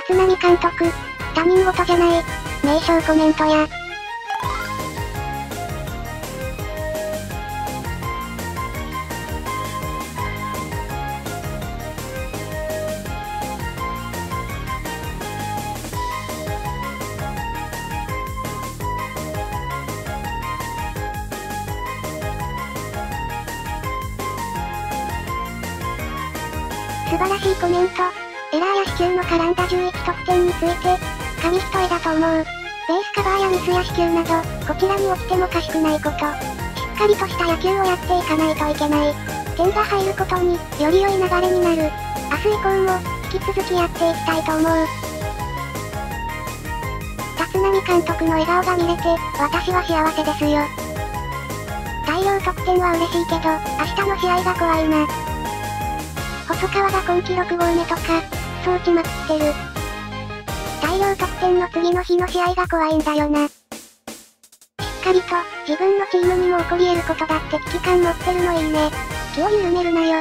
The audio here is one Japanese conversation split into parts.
立浪監督、他人事じゃない、名称コメントや。素晴らしいコメント。エラーや死球の絡んだ11得点について、紙一重だと思う。ベースカバーやミスや死球など、こちらに起きてもおかしくないこと。しっかりとした野球をやっていかないといけない。点が入ることに、より良い流れになる。明日以降も、引き続きやっていきたいと思う。立浪監督の笑顔が見れて、私は幸せですよ。大量得点は嬉しいけど、明日の試合が怖いな。細川が今季6号目とか、そうちまくってる。大量得点の次の日の試合が怖いんだよな。しっかりと、自分のチームにも起こり得ることだって危機感持ってるのいいね。気を緩めるなよ。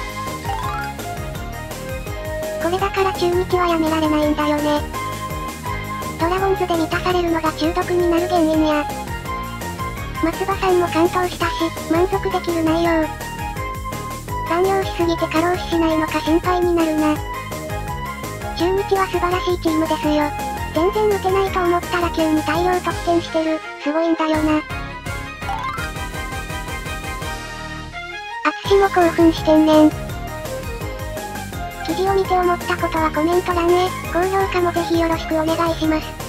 これだから中日はやめられないんだよね。ドラゴンズで満たされるのが中毒になる原因や。松葉さんも完投したし、満足できる内容。残業しすぎて過労死しないのか心配になるな。中日は素晴らしいチームですよ。全然打てないと思ったら急に大量得点してる。すごいんだよな。淳も興奮してんねん。記事を見て思ったことはコメント欄へ、高評価もぜひよろしくお願いします。